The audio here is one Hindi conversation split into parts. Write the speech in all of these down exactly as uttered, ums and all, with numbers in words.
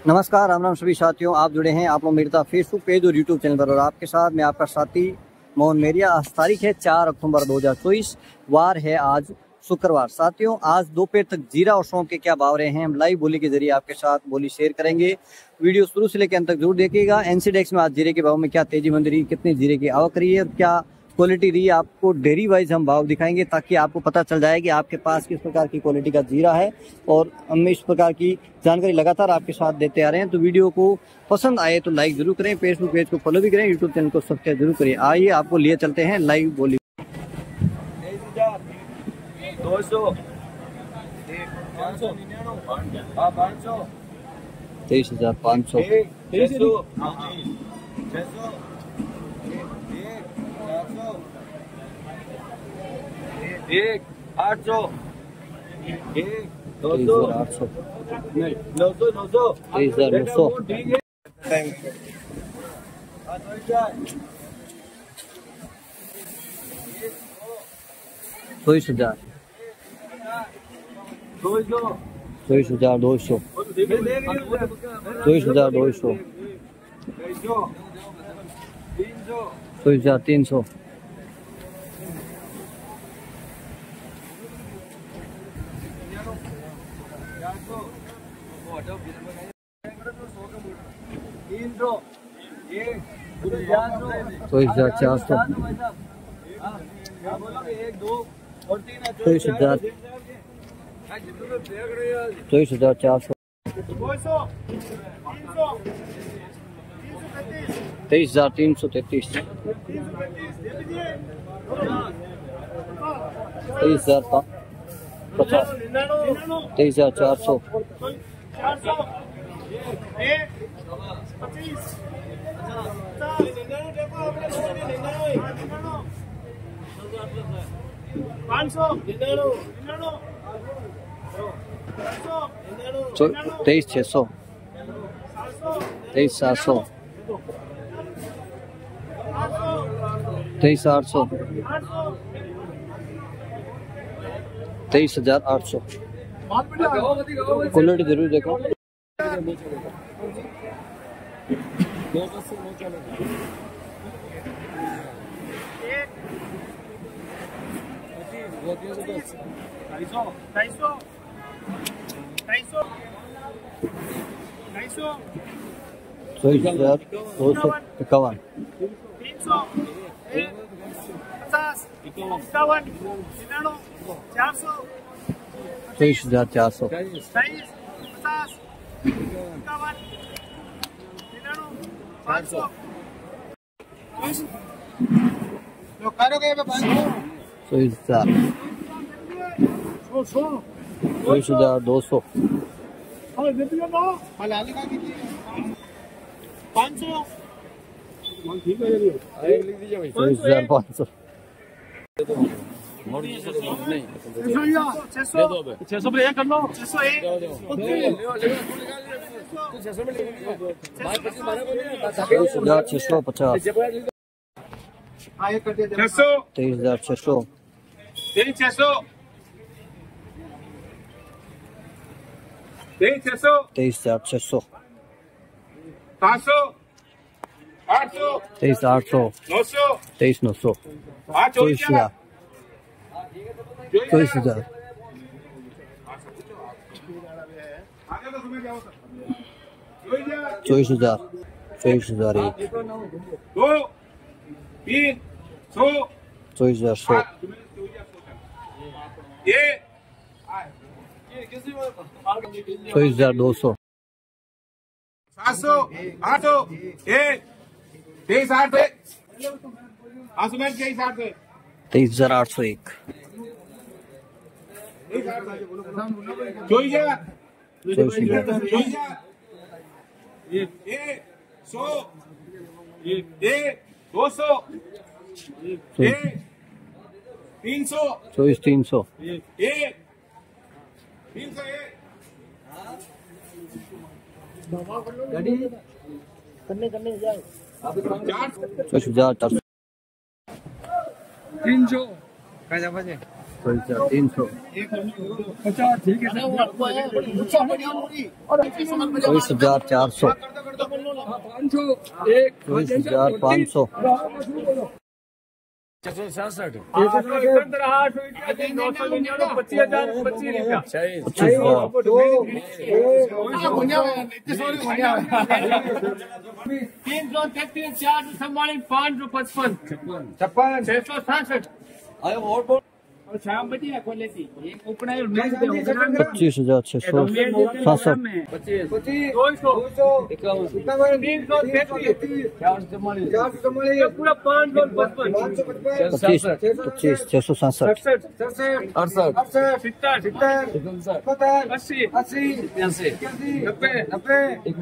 नमस्कार, राम राम सभी साथियों। आप जुड़े हैं आप लोग मेरे साथ फेसबुक पेज और यूट्यूब चैनल पर, और आपके साथ मैं आपका साथी मोहन मेरिया। आज तारीख है चार अक्टूबर दो हज़ार चौबीस, वार है आज शुक्रवार। साथियों, आज दोपहर तक जीरा और सौंफ के क्या भाव रहे हैं हम लाइव बोली के जरिए आपके साथ बोली शेयर करेंगे। वीडियो शुरू से लेकर अंत तक जरूर देखिएगा। एनसीडेक्स में आज जीरे के भाव में क्या तेजी मंद रही, कितनी जीरे की आवक रही है, क्या क्वालिटी रही है, आपको डेरी वाइज हम भाव दिखाएंगे ताकि आपको पता चल जाए कि आपके पास किस प्रकार की क्वालिटी का जीरा है। और हम इस प्रकार की जानकारी लगातार आपके साथ देते आ रहे हैं। तो वीडियो को पसंद आए तो लाइक जरूर करें, फेसबुक पेज को फॉलो भी करें, यूट्यूब चैनल को सब्सक्राइब जरूर करें। आइए आपको लिए चलते हैं लाइव बोली। तेईस हजार पाँच सौ एक आठ सौ एक दो सौ आठ सौ नौ सौ नौ सौ तेईस हजार नौ सौ चौबीस हजार चौबीस हजार दो सौ चौबीस हजार दो सौ चौबीस हजार तीन सौ चौबीस हजार चार सौ चौबीस हजार चौबीस हजार चार सौ तेईस हजार तीन सौ तैतीस तेईस हजार पचास तेईस हजार चार सौ तेईस छः सौ तेईस सात सौ तेईस आठ सौ तेईस हजार आठ सौ क्वालिटी जरूर देखो। चौबीस हजार दो सौ इक्यावन चौबीस हजार चार सौ चौबीस हजार चौबीस हजार दो सौ चौबीस हजार पाँच सौ छह सौ एक कर लो चौबीस हजार छः सौ पचास छह सौ तेईस हजार छः सौ तेईस छह सौ तेईस छह सौ तेईस हजार छः सौ सात सौ आठ सौ तेईस आठ सौ नौ सौ तेईस नौ सौ चौबीस हजार चौबीस हजार चौबीस हजार चौबीस हजार एक दो तीन सौ चौबीस हजार सौ चौबीस हजार दो सौ सात सौ आठ सौ एक तेईस आठ आठ में तेईस आठ तेईस हजार आठ सौ एक चौबीस हजार चौबीस हजार चौबीस हजार सौ एक दो सौ एक तीन सौ चौबीस तीन सौ एक तीन सौ एक चौबीस हजार चार सौ तीन सौ चौबीस हजार तीन सौ चौबीस हजार चार सौ चौबीस हजार पाँच सौ पच्चीस तीन सौ तैतीस चार सौ चौवालीस पाँच सौ पचपन छप्पन छह सौ सड़सठ पच्चीस हजार छह सौ सासठ पच्चीस पच्चीस छह सौ सासठ अड़सठ अस्सी अस्सी नब्बे नब्बे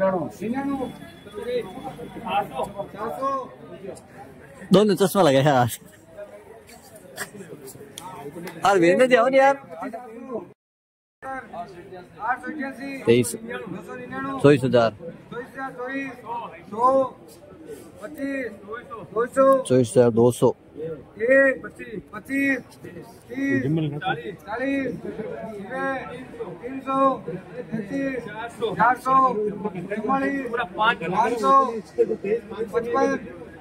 दोनों चश्मा लगे हैं आज यार भेजने जाओ यार तेईस चौबीस हजार चौबीस हजार दो सौ पच्चीस चालीस तीन सौ चार सौ पाँच सौ पचपन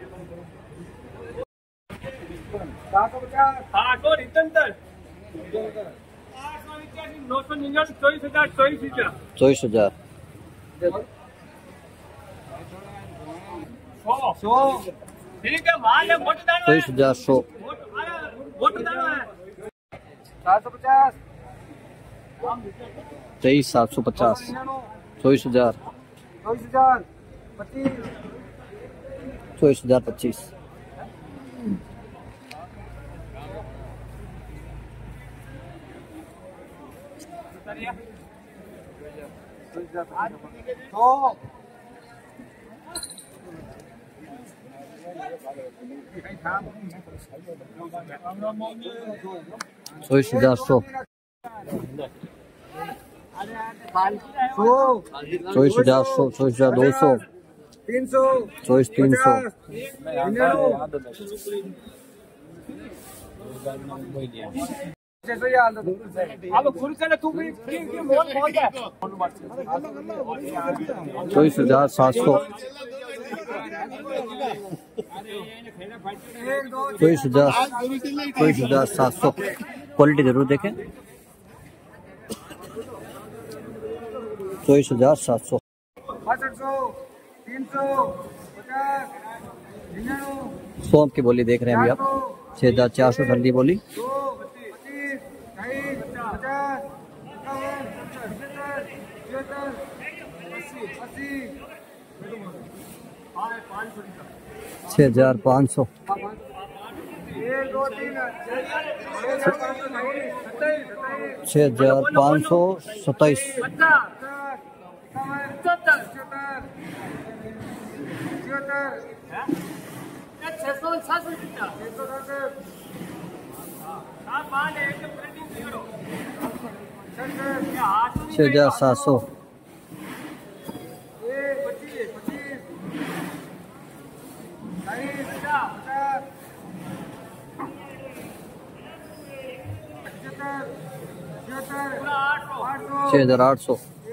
सात सौ पचास आठ सौ इकहत्तर आठ सौ इक्यासी नौ सौ निन्यानवे चौबीस हजार चौबीस हजार चौबीस हजार सौ ठीक है माल है मतदान चौबीस हजार सौ मतदान है सात सौ पचास तेईस सात सौ पचास चौबीस हजार चौबीस हजार पच्चीस चौबीस हजार पच्चीस चौबीस हजार सौ चौबीस हजार सौ चौबीस हजार दो सौ तीन सौ चौबीस तीन सौ चौबीस हजार सात सौ चौबीस हजार चौबीस हजार सात सौ क्वालिटी जरूर देखें चौबीस हजार सात सौ सौंप की बोली देख रहे हैं अभी आप छह हजार चार सौ ठंडी बोली छह हजार पाँच सौ छह हजार पाँच सौ सत्ताईस छह हजार सात सौ छह हजार आठ सौ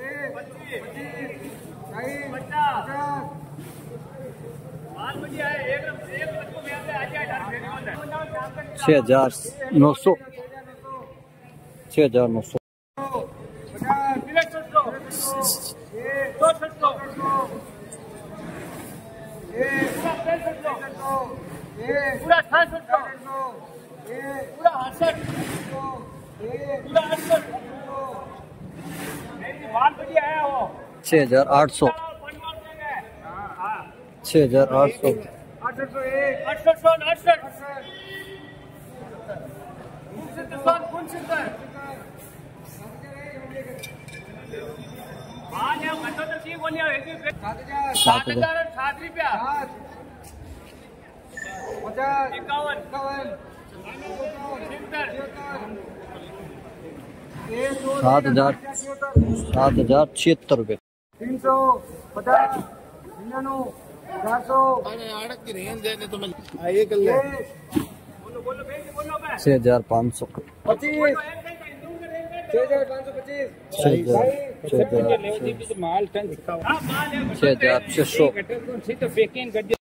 छह हजार नौ सौ छह हजार नौ सौ पूरा पूरा हसठ पूरा हसठ छह हजार आठ सौ छह हजार आठ सौ अड़सठ सौ अड़सठ सात हजार सात रुपया इक्यावन सात हजार सात हजार छिहत्तर रुपये तीन सौ पचास निन्यानवे चार सौ अड़क की रेंज देने तो मैं ये कर ले बोलो भाई बोलो मैं छह हजार पाँच सौ पच्चीस छह हजार पाँच सौ पच्चीस छह हजार छह हजार छह सौ